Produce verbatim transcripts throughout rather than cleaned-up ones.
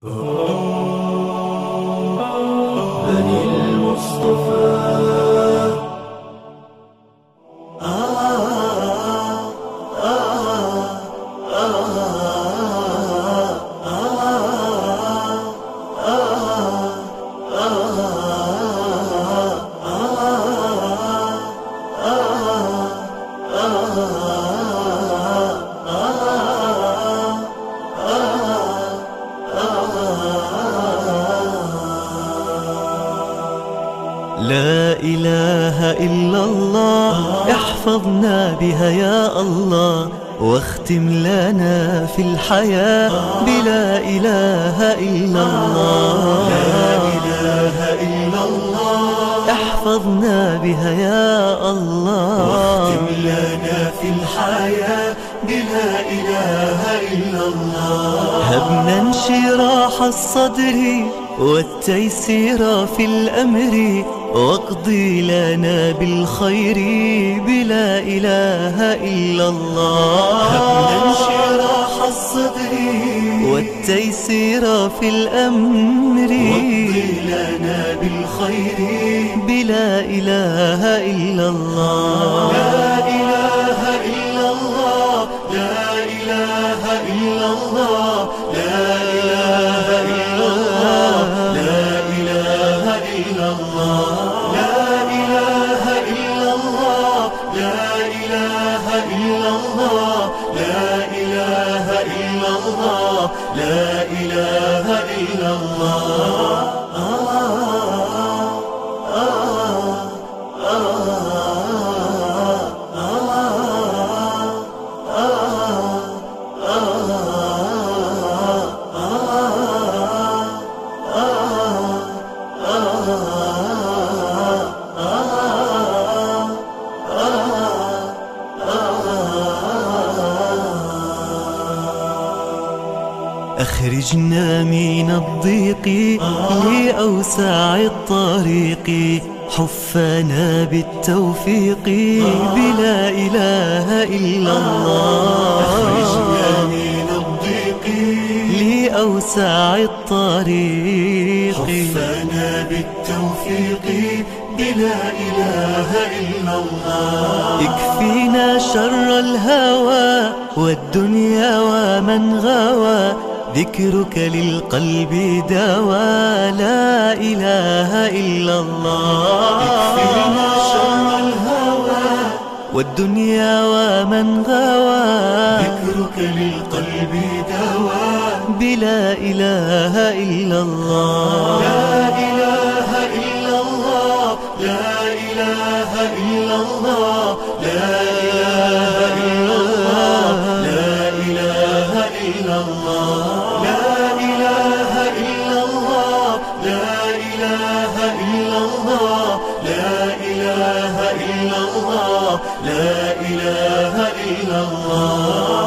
بني المصطفى لا إله إلا الله احفظنا بها يا الله، واختم لنا في الحياة بلا إله إلا الله. لا إله إلا الله احفظنا بها يا الله، واختم لنا في الحياة بلا إله إلا الله. هبنا انشراح الصدر والتيسير في الأمر، واقضي لنا بالخير بلا إله إلا الله. هبنا انشراح الصدر والتيسير في الأمر، واقضي لنا بالخير بلا إله إلا الله. لا إله إلا الله لا إله إلا الله لا إله إلا الله لا إله إلا الله لا إله إلا الله لا إله إلا الله لا إله إلا الله لا إله إلا الله. أخرجنا من الضيق لأوسع الطريق، حفنا بالتوفيق بلا إله إلا الله. أخرجنا من الضيق لأوسع الطريق، حفنا بالتوفيق بلا إله إلا الله. اكفينا شر الهوى والدنيا ومن غوى، ذكرك للقلب دواء لا إله إلا الله. اكفينا شر الهوى والدنيا ومن غوى، ذكرك للقلب دواء بلا إله إلا الله. لا إله إلا الله لا إله إلا الله لا إله إلا الله لا إله إلا الله لا إله إلا الله لا إله إلا الله لا إله إلا الله لا إله إلا الله.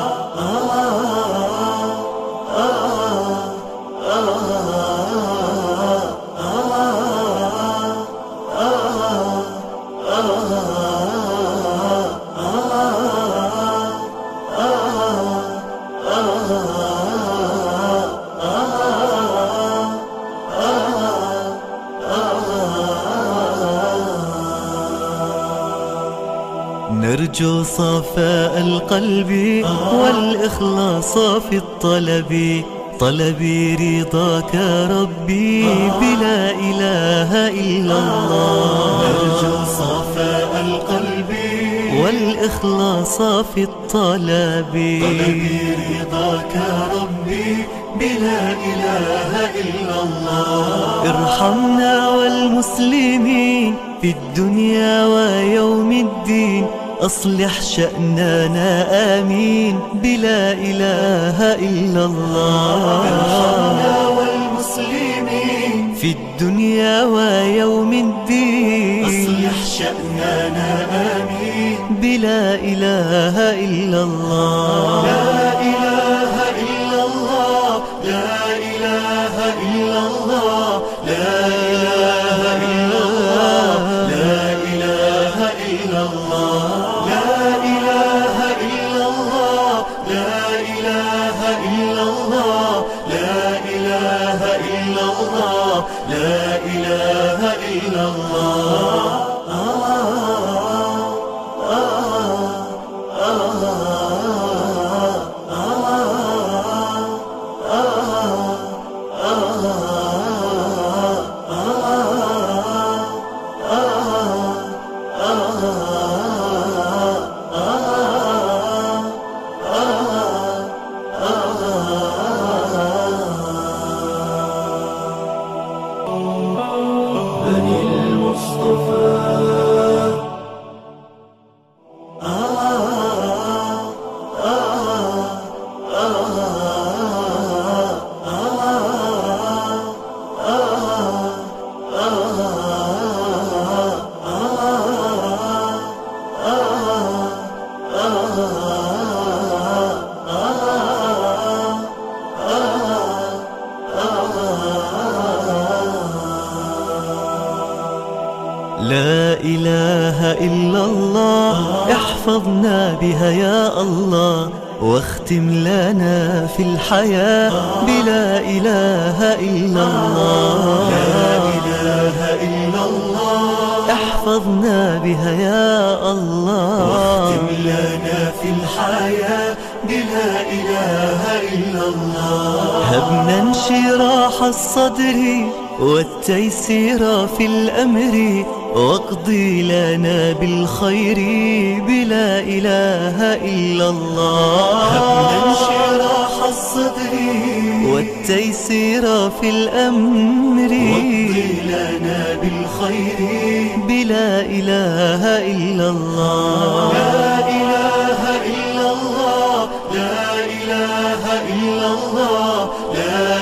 نرجو صفاء القلب والإخلاص في الطلب، طلبي رضاك ربي بلا إله إلا الله. نرجو صفاء القلب والإخلاص في الطلب، طلبي رضاك ربي بلا إله إلا الله. ارحمنا والمسلمين في الدنيا ويوم الدين، أصلح شأننا آمين بلا إله إلا الله. ارحمنا والمسلمين في الدنيا ويوم الدين، أصلح شأننا آمين بلا إله إلا الله. لا إله إلا الله لا إله إلا الله لا إله إلا الله لا إله إلا الله لا إله إلا الله لا إله إلا الله لا إله إلا الله احفظنا بها يا الله، واختم لنا في الحياة بلا إله إلا الله. لا إله إلا الله احفظنا بها يا الله، واختم لنا في الحياة بلا إله إلا الله. هبنا انشراح الصدر والتيسير في الأمر، واقضي لنا بالخير بلا إله إلا الله. هبنا انشراح الصدر والتيسير في الأمر، واقضي لنا بالخير بلا إله إلا الله. لا إله إلا الله لا إله إلا الله لا